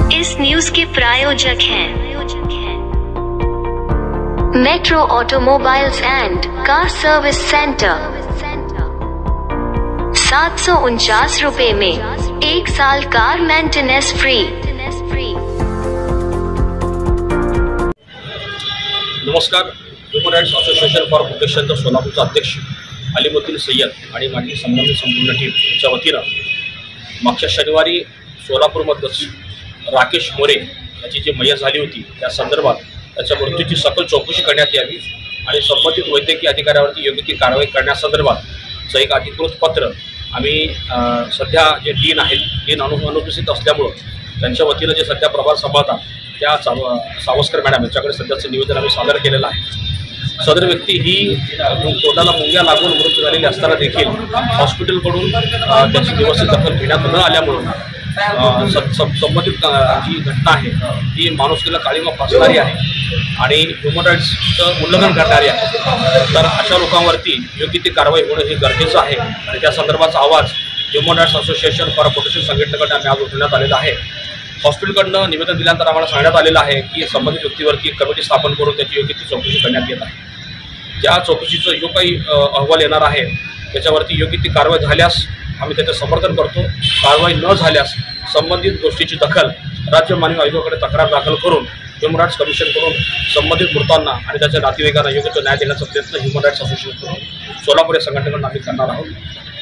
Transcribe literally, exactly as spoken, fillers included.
इस news के प्रायोजक हैं metro automobiles and car service centre. सात सौ उनचास रुपए में एक साल कार मेंटेनेंस फ्री। नमस्कार। ह्युमन राइट्स असोसिएशन फॉर प्रोटेक्शनचा सोलापूरचा अध्यक्ष अलीमुद्दीन सय्यद आणि माझी संबंधित संपूर्ण टीम यांच्या वतीनं मागच्या शनिवारी सोलापूरमध्येच राकेश मोरे याची जी मयत झाली होती त्या संदर्भात त्याच्या मृत्यूची सखोल चौकशी करण्यात यावी आणि संबंधित वैद्यकीय अधिकाऱ्यावरती योग्य ती कारवाई करण्यासंदर्भातचं एक अधिकृत पत्र आम्ही सध्या जे डीन आहेत डीन अनु अनुपस्थित असल्यामुळं त्यांच्या वतीनं जे सध्या प्रभार सांभाळतात त्या सावस्कर मॅडम यांच्याकडे सध्याचं निवेदन आम्ही सादर केलेलं आहे। सदर व्यक्ती ही तोंडाला मुंग्या लागून मृत्यू झालेली असताना देखील हॉस्पिटलकडून त्याची व्यवस्थित दखल घेण्यात न आल्यामुळं संबंधित जी घटना आहे ती माणुसकीला काळीमा फासणारी आहे आणि ह्युमन राईट्सचं उल्लंघन करणारी आहे। तर अशा लोकांवरती योग्य ती कारवाई होणं हे गरजेचं आहे आणि त्या संदर्भाचा आवाज human rights association for protection संघटनेकडे आम्ही आज उठवण्यात आलेला आहे। हॉस्पिटलकडनं निवेदन दिल्यानंतर आम्हाला सांगण्यात आलेलं आहे की संबंधित व्यक्तीवरती कमिटी स्थापन करून त्याची योग्य ती चौकशी करण्यात येत आहे। ज्या चौकशीचं जो काही अहवाल येणार आहे त्याच्यावरती योग्य ती कारवाई झाल्यास आम्ही त्याचं समर्थन करतो, कारवाई न झाल्यास संबंधित गोष्टीची दखल राज्य मानवी आयोगाकडे तक्रार दाखल करून ह्युमन राईट्स कमिशनकडून संबंधित मृतांना आणि त्याच्या नातेवाईकांना योग्य तो न्याय देण्याचा प्रयत्न ह्युमन राईट्स असोसिएशन करून सोलापूर या संघटनेकडून आम्ही करणार आहोत।